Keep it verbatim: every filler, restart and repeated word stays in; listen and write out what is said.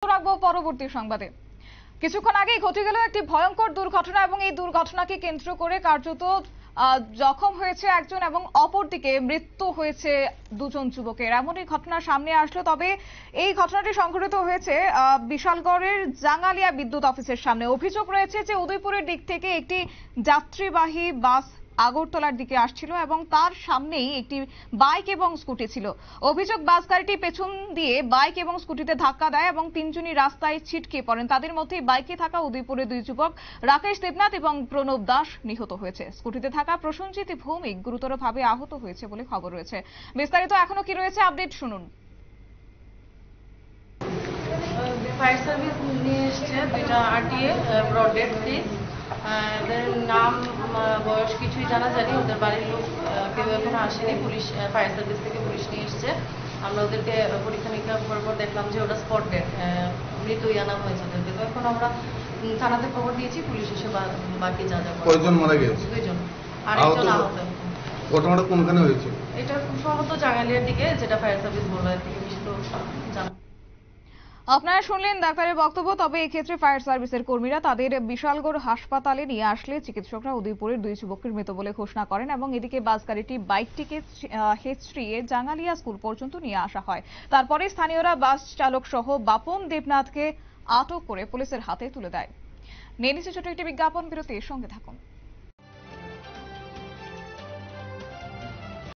রাখবো পরবর্তী সংবাদে। কিছুক্ষণ আগেই ঘটে গেল একটি ভয়ঙ্কর দুর্ঘটনা এবং এই দুর্ঘটনাকে কেন্দ্র করে কার্যত জখম হয়েছে একজন এবং অপরদিকে মৃত্যু হয়েছে দুজন যুবকের। এমনই ঘটনা সামনে আসলো। তবে এই ঘটনাটি সংঘটিত হয়েছে বিশালগড়ের জাঙ্গালিয়া বিদ্যুৎ অফিসের সামনে। অভিযোগ রয়েছে যে উদয়পুরের দিক থেকে একটি যাত্রীবাহী বাস আগরতলার দিকে আসছিল এবং তার সামনেই একটি বাইক এবং স্কুটি ছিল। অভিযোগ বাস গাড়িটি পেছন দিয়ে বাইক এবং স্কুটিতে ধাক্কা দেয় এবং তিনজনই রাস্তায় ছিটকে পড়েন। তাদের মধ্যে বাইকে থাকা উদয়পুরের দুই যুবক রাকেশ দেবনাথ এবং প্রণব দাস নিহত হয়েছে। স্কুটিতে থাকা প্রসেনজিৎ ভৌমিক গুরুতরভাবে আহত হয়েছে বলে খবর রয়েছে। বিস্তারিত এখনো কি রয়েছে আপডেট শুনুন। ফায়ার সার্ভিস নিয়ে এসছে দুইটা আরটিএ ব্রড ডেড কেস। এদের নাম বয়স কিছুই জানা যায়নি। ওদের বাড়ির লোক কেউ এখনো আসেনি। পুলিশ ফায়ার সার্ভিস থেকে পুলিশ নিয়ে এসছে। আমরা ওদেরকে পরীক্ষা নিরীক্ষা করার পর দেখলাম যে ওটা স্পট ডেড, মৃত আনা হয়েছে ওদেরকে। তো এখন আমরা থানাতে খবর দিয়েছি, পুলিশ এসে বাকি যা যা। কয়জন মারা গেছে? দুইজন, আরেকজন আহত। ঘটনাটা কোনখানে হয়েছে? এটা খুব সম্ভবত জাঙ্গালিয়ার দিকে, যেটা ফায়ার সার্ভিস বললো। এর থেকে বেশি তো জানা। আপনারা শুনলেন ডাক্তারের বক্তব্য। তবে এক্ষেত্রে ফায়ার সার্ভিসের কর্মীরা তাদের বিশালগড় হাসপাতালে নিয়ে আসলে চিকিৎসকরা উদয়পুরের দুই যুবকের মৃত বলে ঘোষণা করেন এবং এদিকে বাস গাড়িটি বাইকটিকে হেঁচড়িয়ে জাঙ্গালিয়া স্কুল পর্যন্ত নিয়ে আসা হয়। তারপরে স্থানীয়রা বাস চালক সহ বাপন দেবনাথকে আটক করে পুলিশের হাতে তুলে দেয়। নিয়ে নিচ্ছে ছোট একটি বিজ্ঞাপন বিরতির সঙ্গে থাকুন।